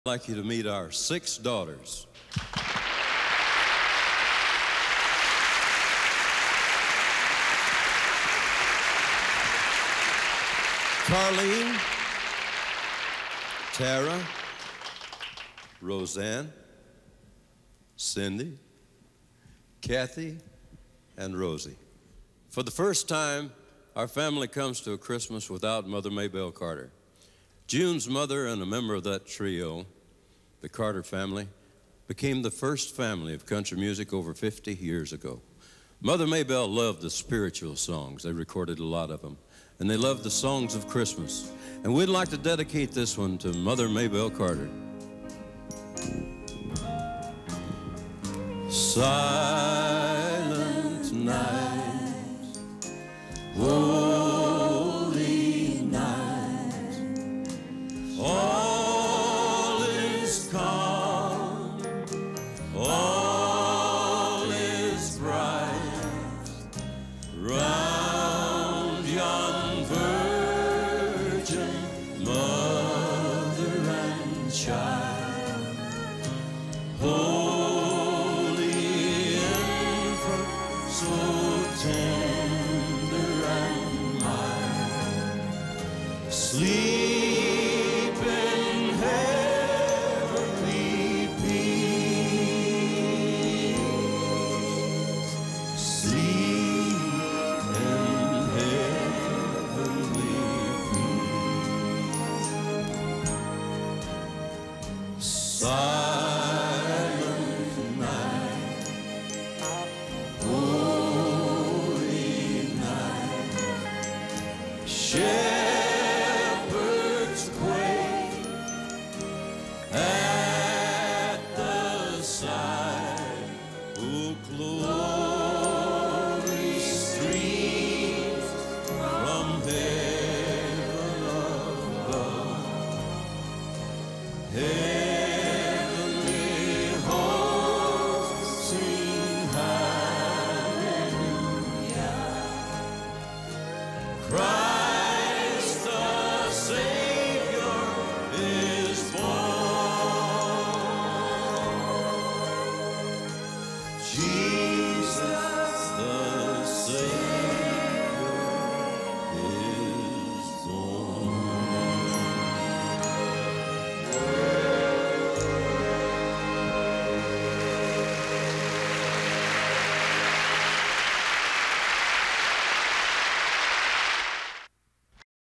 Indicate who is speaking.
Speaker 1: I'd like you to meet our 6 daughters. Carlene, Tara, Roseanne, Cindy, Kathy, and Rosie. For the first time, our family comes to a Christmas without Mother Maybelle Carter. June's mother and a member of that trio, the Carter family, became the first family of country music over 50 years ago. Mother Maybelle loved the spiritual songs. They recorded a lot of them. And they loved the songs of Christmas. And we'd like to dedicate this one to Mother Maybelle Carter. Silent night, holy night, all is calm, all is bright, round yon virgin mother and child. So tender and mild, sleep in heavenly peace, sleep in heavenly peace. Silent night, shepherds quake at the sight. Oh, glory streams from heaven above.